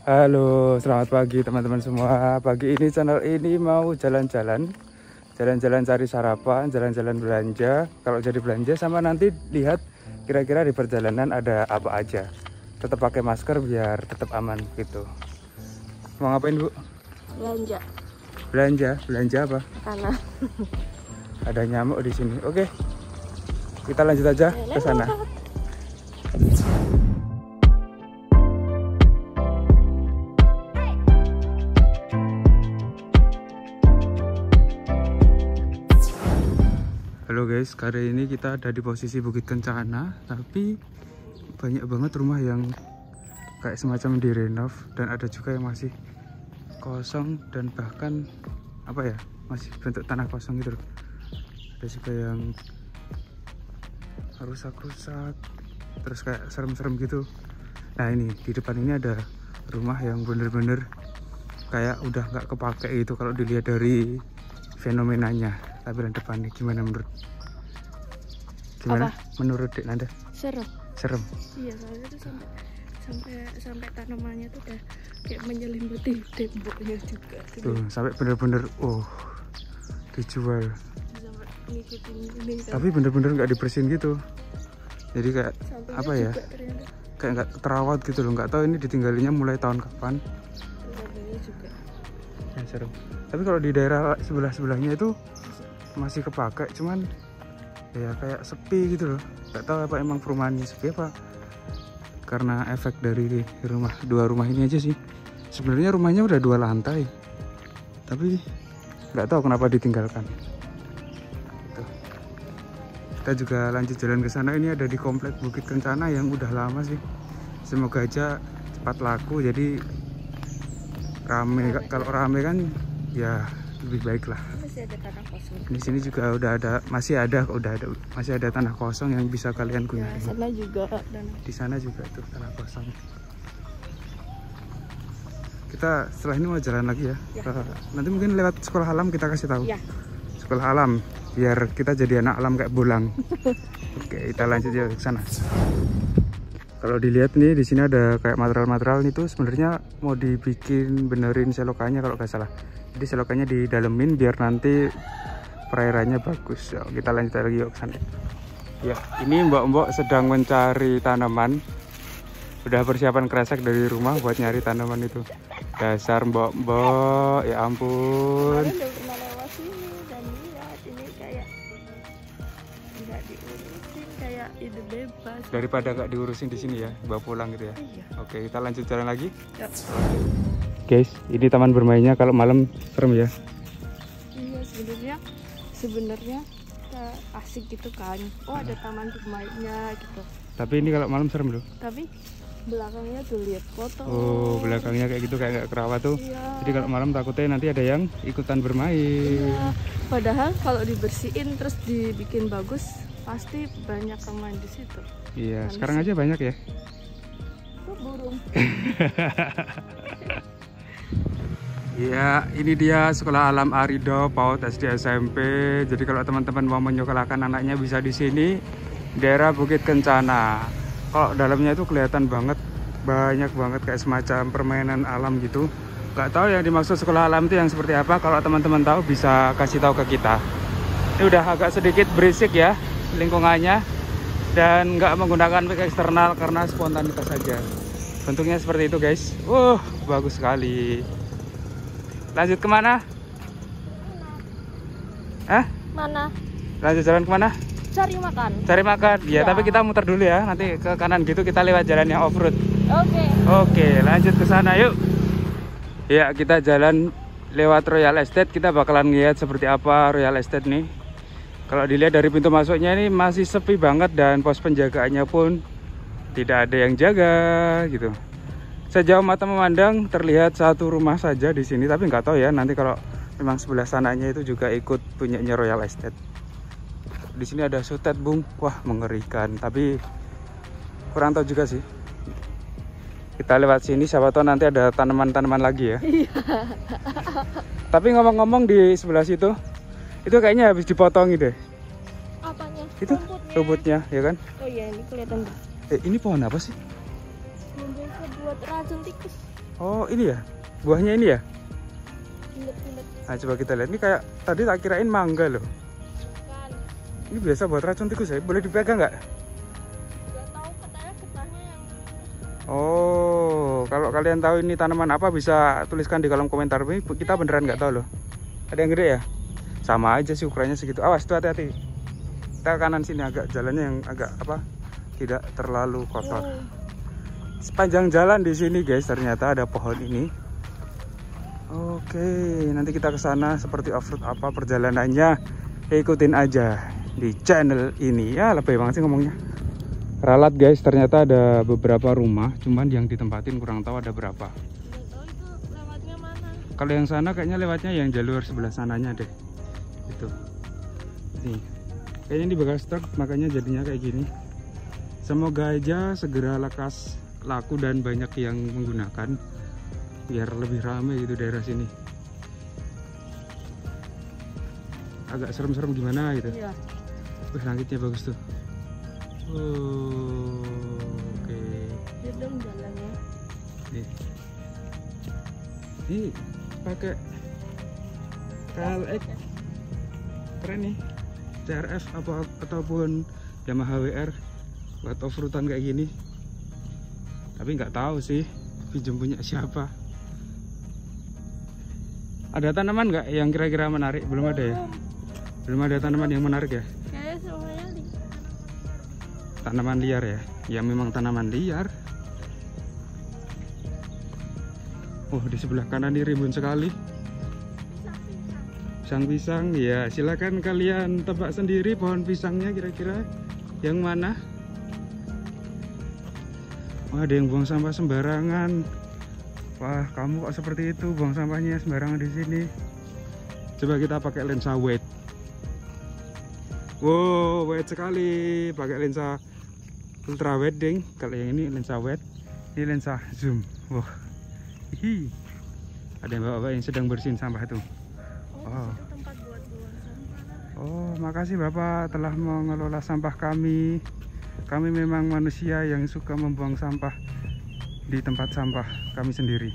Halo, selamat pagi teman-teman semua. Pagi ini channel ini mau jalan-jalan cari sarapan, jalan-jalan belanja. Kalau jadi belanja sama nanti lihat kira-kira di perjalanan ada apa aja. Tetap pakai masker biar tetap aman gitu. Mau ngapain, Bu? Belanja. Belanja apa? Makanan. Ada nyamuk di sini. Oke. Kita lanjut aja ke sana. Halo guys, kali ini kita ada di posisi Bukit Kencana, tapi banyak banget rumah yang kayak semacam direnov dan ada juga yang masih kosong dan bahkan apa ya, masih bentuk tanah kosong gitu. Ada juga yang rusak-rusak, terus kayak serem-serem gitu. Nah ini di depan ini ada rumah yang bener-bener kayak udah nggak kepake itu kalau dilihat dari fenomenanya. Tampilan depannya gimana menurut? Gimana? Apa? Menurut Dek Nanda? Serem. Iya, soalnya tuh sampai tanamannya tuh udah kayak menyelimuti temboknya juga. Tuh, sampai bener-bener dijual. Sampai ngikutin ini kan. Tapi bener-bener nggak dibersihin gitu. Jadi kayak Sampingnya apa ya? Kayak nggak terawat gitu loh. Nggak tahu ini ditinggalinya mulai tahun kapan. Sampingnya juga. Ya, serem. Tapi kalau di daerah sebelah-sebelahnya itu masih kepake, cuman ya kayak sepi gitu loh. Gak tahu apa emang perumahannya sepi apa karena efek dari dua rumah ini aja sih. Sebenarnya rumahnya udah 2 lantai, tapi nggak tahu kenapa ditinggalkan. Tuh. Kita juga lanjut jalan ke sana. Ini ada di komplek Bukit Kencana yang udah lama sih. Semoga aja cepat laku, jadi rame. Kalau rame kan ya lebih baik lah. Masih ada tanah kosong. Di sini juga masih ada tanah kosong yang bisa kalian gunakan. Ya, sana juga dan Di sana juga tuh tanah kosong. Kita setelah ini mau jalan lagi ya. Nanti mungkin lewat sekolah alam kita kasih tahu. Ya. Sekolah alam biar kita jadi anak alam kayak Bolang. Oke, kita lanjut ya ke sana. Kalau dilihat nih di sini ada kayak material-material itu sebenarnya mau dibikin benerin selokannya kalau nggak salah. Jadi selokannya didalemin biar nanti perairannya bagus. Yuk, kita lanjut lagi yuk ke sana. Ya, ini mbak-mbak sedang mencari tanaman. Udah persiapan kresek dari rumah buat nyari tanaman itu. Dasar mbak-mbak, ya ampun. kemarin udah pernah lewat sini dan lihat ini kayak nggak diurusin, kayak ide bebas. Daripada nggak diurusin di sini ya, bawa pulang gitu ya. Iya. Oke, kita lanjut jalan lagi. Ya. Guys, ini taman bermainnya kalau malam serem ya. Iya, sebenarnya asik gitu kan. Oh, ada taman bermainnya gitu. Tapi ini kalau malam serem loh. Tapi belakangnya tuh lihat foto. Oh, belakangnya kayak gitu kayak nggak kerawat tuh. Iya. Jadi kalau malam takutnya nanti ada yang ikutan bermain. Iya. Padahal kalau dibersihin terus dibikin bagus, pasti banyak yang main di situ. Iya, sekarang aja banyak ya. Oh, burung. Ya, ini dia Sekolah Alam Arido PAUD SD SMP. Jadi kalau teman-teman mau menyekolahkan anaknya bisa di sini, daerah Bukit Kencana. Kalau dalamnya itu kelihatan banget, banyak banget kayak semacam permainan alam gitu. Gak tahu yang dimaksud sekolah alam itu yang seperti apa. Kalau teman-teman tahu bisa kasih tahu ke kita. Ini udah agak sedikit berisik ya lingkungannya dan nggak menggunakan mic eksternal karena spontanitas saja. Bentuknya seperti itu guys. Bagus sekali. Lanjut kemana? Mana? Lanjut jalan kemana? Cari makan. Cari makan. Ya, Ya. tapi kita muter dulu ya. Nanti ke kanan gitu kita lewat jalan yang off road. Oke. Oke, lanjut ke sana yuk. Ya, kita jalan lewat Royal Estate. Kita bakalan lihat seperti apa Royal Estate nih. Kalau dilihat dari pintu masuknya ini masih sepi banget dan pos penjagaannya pun tidak ada yang jaga gitu. Sejauh mata memandang terlihat satu rumah saja di sini, tapi nggak tahu ya nanti kalau memang sebelah sananya itu juga ikut punyanya Royal Estate. Di sini ada sutet bung, wah mengerikan, tapi kurang tahu juga sih. Kita lewat sini, siapa tahu nanti ada tanaman-tanaman lagi ya. Tapi ngomong-ngomong di sebelah situ, itu kayaknya habis dipotong deh. Apanya? Itu rumputnya, ya kan? Oh iya, ini kelihatan. Ini pohon apa sih? Belum biasa buat racun tikus. Oh ini ya, buahnya ini ya. Bulat-bulat. Nah coba kita lihat, ini kayak tadi tak kirain mangga loh. Bukan. Ini biasa buat racun tikus ya, boleh dipegang nggak? Nggak tahu, katanya getahnya yang Oh, kalau kalian tahu ini tanaman apa bisa tuliskan di kolom komentar. Ini kita beneran nggak tahu loh. Ada yang gede ya? Sama aja sih ukurannya segitu. Awas tuh, hati-hati. Kita kanan sini agak jalannya yang agak apa? Tidak terlalu kotor. Sepanjang jalan di sini guys ternyata ada pohon ini. Oke, nanti kita ke sana seperti off-road apa perjalanannya. Ikutin aja di channel ini. Ya, lebih banget sih ngomongnya. Ralat guys, ternyata ada beberapa rumah, cuman yang ditempatin kurang tahu ada berapa. nggak tahu itu lewatnya mana. Kalau yang sana kayaknya lewatnya yang jalur sebelah sananya deh. Itu. Nih. Kayaknya di bekas truk makanya jadinya kayak gini. Semoga aja segera lekas laku dan banyak yang menggunakan biar lebih ramai gitu daerah sini. Agak serem-serem gimana gitu. Iya. Langitnya bagus tuh. Oh, oke. Dia dong jalannya. Nih. Ini pakai KLX keren nih. CRF ataupun Yamaha WR buat off-roadan kayak gini. Tapi nggak tahu sih pinjam punya siapa. Ada tanaman nggak yang kira-kira menarik? Belum ada ya? Belum ada tanaman yang menarik ya? Kayak semuanya Tanaman liar ya? Ya memang tanaman liar. Oh, di sebelah kanan ini rimbun sekali. Pisang-pisang, ya silakan kalian tebak sendiri pohon pisangnya kira-kira yang mana. Wah, ada yang buang sampah sembarangan. Wah, kamu kok seperti itu buang sampahnya sembarangan di sini. Coba kita pakai lensa wide. Wow, wide sekali. Pakai lensa ultra wide ding. Kalau yang ini lensa wide, ini lensa zoom. Wah, hihi. Ada bapak-bapak yang sedang bersihin sampah tuh. Oh. tempat buat buang sampah. Oh, makasih Bapak telah mengelola sampah kami. Kami memang manusia yang suka membuang sampah di tempat sampah kami sendiri.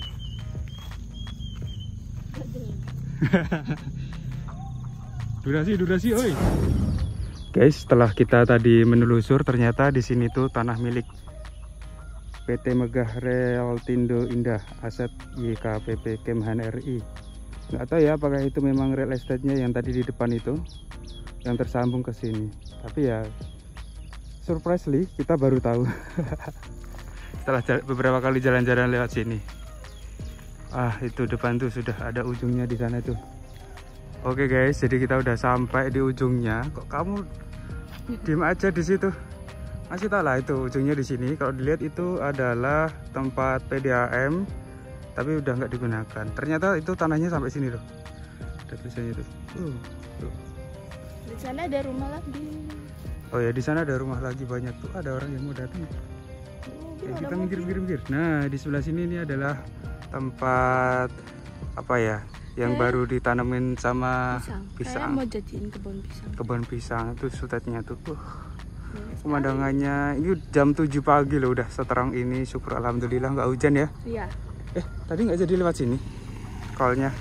Durasi, oi. Guys, setelah kita tadi menelusur, ternyata di sini tuh tanah milik PT Megah Realtindo Indah Aset YKPP Kemhan RI. Nggak tahu ya apakah itu memang real estate-nya yang tadi di depan itu yang tersambung ke sini. Tapi ya surprisingly kita baru tahu setelah beberapa kali jalan-jalan lewat sini. Ah, itu depan tuh sudah ada ujungnya di sana tuh. Oke guys, jadi kita udah sampai di ujungnya. Kok kamu diem aja di situ? Masih tahu lah itu ujungnya di sini. Kalau dilihat itu adalah tempat PDAM, tapi udah nggak digunakan. Ternyata itu tanahnya sampai sini loh. Ada tulisannya tuh. Tuh. Di sana ada rumah lagi. Oh ya, di sana ada rumah lagi banyak tuh. Ada orang yang mau datang. Oke, kita minggir. Nah, di sebelah sini ini adalah tempat apa ya? Yang baru ditanemin sama pisang. Kayak mau jadiin kebun pisang. Kebun pisang itu sutetnya tuh. Pemandangannya ini jam 7 pagi loh, udah seterang ini. Syukur alhamdulillah nggak hujan ya. Iya. Tadi nggak jadi lewat sini call-nya.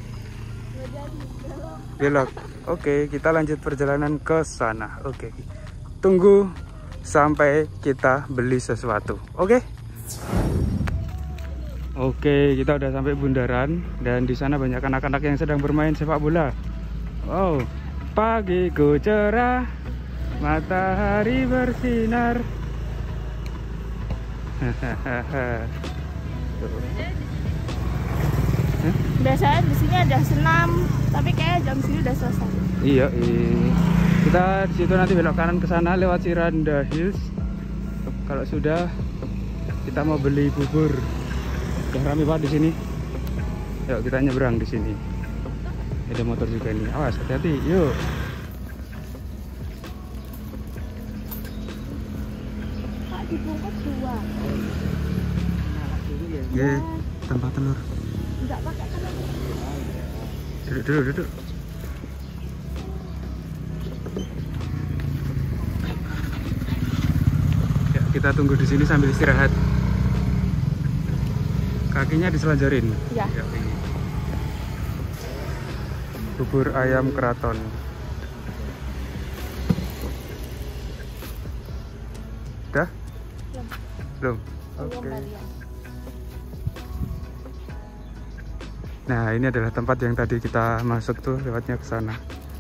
Belok. Oke, kita lanjut perjalanan ke sana. Oke. Tunggu sampai kita beli sesuatu. Oke. Oke, kita udah sampai bundaran dan di sana banyak anak-anak yang sedang bermain sepak bola. Wow, pagiku cerah, matahari bersinar. Hahaha. Biasanya di sini ada senam, tapi kayak jam sini udah selesai. Iya. Kita di situ nanti belok kanan ke sana lewat Ciranda Hills. Kalau sudah, kita mau beli bubur. Udah rame banget di sini. Yuk kita nyebrang di sini. Ada motor juga nih. Awas, hati-hati. Yuk. Pak, dibungkus 2. Oke, tanpa telur. Enggak pakai telur. Duduk. Ya, kita tunggu di sini sambil istirahat. Kakinya diselanjarin. Ya. Bubur ayam keraton. Udah? Belum. Oke. Nah, ini adalah tempat yang tadi kita masuk tuh, lewatnya ke sana.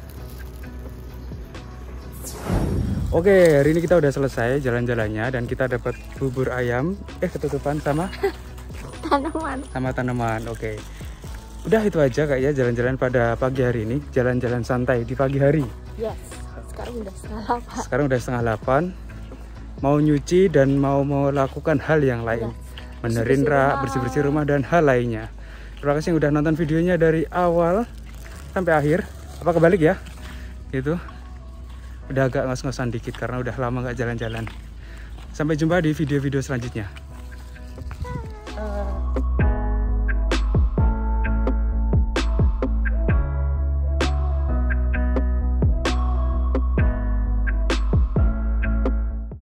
Oke, hari ini kita udah selesai jalan-jalannya dan kita dapat bubur ayam. Ketutupan sama tanaman. Oke. Udah itu aja kak ya jalan-jalan pada pagi hari ini, jalan-jalan santai di pagi hari. Yes. Sekarang udah setengah 8. Mau nyuci dan mau melakukan hal yang lain. Benerin rak, bersih-bersih rumah dan hal lainnya. Terima kasih yang udah nonton videonya dari awal sampai akhir. Apa kebalik ya? Gitu. Udah agak ngos-ngosan dikit karena udah lama nggak jalan-jalan. Sampai jumpa di video-video selanjutnya.